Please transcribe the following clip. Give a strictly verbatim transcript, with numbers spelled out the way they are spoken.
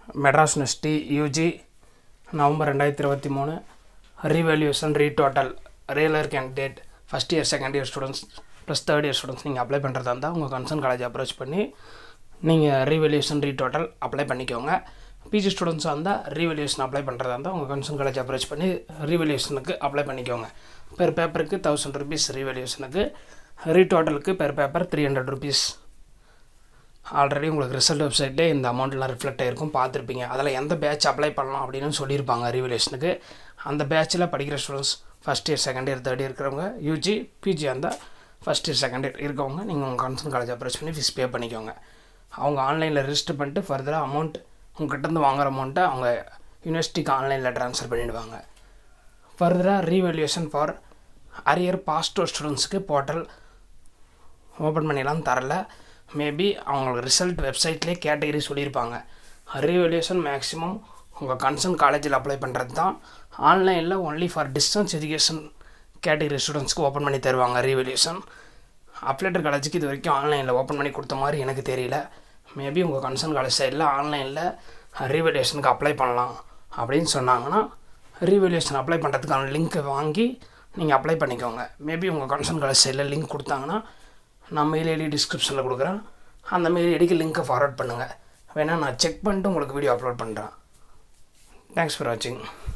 Madras University U G November twenty twenty-three Revaluation Retotal Regular Candidate First Year Second Year Students plus Third Year Students நீங்கள் apply பண்ணுறதா இருந்தால் உங்கள் concern college approach பண்ணி நீங்கள் Revaluation Retotal apply பண்ணிக்கோங்க. PG ஸ்டூடெண்ட்ஸாக இருந்தால் Revaluation apply பண்ணுறதா இருந்தால் உங்கள் கன்சர்ன் காலேஜ் அப்ரோச் பண்ணி Revaluationக்கு அப்ளை பண்ணிக்கோங்க. பெர் பேப்பருக்கு தௌசண்ட் ருபீஸ் Revaluationக்கு, ரீடோட்டலுக்கு per paper three hundred rupees. Already உங்களுக்கு ரிசல்ட் வெப்சைட்லேயே இந்த அமௌண்ட்லாம் ரிஃப்ளெக்ட் ஆகிருக்கும், பார்த்துருப்பீங்க. அதில் எந்த பேட்ச் அப்ளை பண்ணலாம் அப்படின்னு சொல்லியிருப்பாங்க Revaluationக்கு. அந்த பேட்சில் படிக்கிற students first year second year third year இருக்கிறவங்க, யூஜி பிஜி இருந்தால் ஃபஸ்ட் இயர் செகண்ட் இயர் இருக்கவங்க நீங்கள் உங்கள் கன்சர்ன் காலேஜ் அப்ரோச் பண்ணி ஃபீஸ் பே பண்ணிக்கோங்க. அவங்க ஆன்லைனில் ரிஜிஸ்டர் பண்ணிட்டு ஃபர்தராக அமௌண்ட் உங்கள்கிட்ட வாங்குகிற அமௌண்ட்டை அவங்க யூனிவர்சிட்டிக்கு ஆன்லைனில் ட்ரான்ஸ்ஃபர் பண்ணிவிடுவாங்க. ஃபர்தராக ரீவேல்யூஷன் ஃபார் அரியர் பாஸ்ட் ஸ்டூடெண்ட்ஸுக்கு போர்ட்டல் ஓப்பன் பண்ணிடலாம் தரல. மேபி அவங்களுக்கு ரிசல்ட் வெப்சைட்லேயே கேட்டகரி சொல்லியிருப்பாங்க. ரீவேல்யூஷன் மேக்ஸிமம் உங்கள் கன்சர்ன் காலேஜில் அப்ளை பண்ணுறது தான். ஆன்லைனில் only for distance education category ஸ்டூடெண்ட்ஸ்க்கு ஓப்பன் பண்ணி தருவாங்க ரீவேல்யூஷன். அப்ளைடர் காலேஜுக்கு இது வரைக்கும் ஆன்லைனில் ஓப்பன் பண்ணி கொடுத்த மாதிரி எனக்கு தெரியல. மேபி உங்கள் கன்சர்ன் காலேஜ் சைடில் ஆன்லைனில் ரீவேல்யூஷனுக்கு அப்ளை பண்ணலாம் அப்படின்னு சொன்னாங்கன்னா ரீவேல்யூஷன் அப்ளை பண்ணுறதுக்கான லிங்க்கை வாங்கி நீங்கள் அப்ளை பண்ணிக்கோங்க. மேபி உங்கள் கன்சர்ன் காலேஜ் சைடில் லிங்க் கொடுத்தாங்கன்னா நான் மெயில் ஐடி டிஸ்கிரிப்ஷனில் கொடுக்குறேன். அந்த மெயில் ஐடிக்கு லிங்க்கை ஃபார்வர்ட் பண்ணுங்கள். வேணால் நான் செக் பண்ணிட்டு உங்களுக்கு வீடியோ அப்லோட் பண்ணுறேன். தேங்க்ஸ் ஃபார் வாட்சிங்.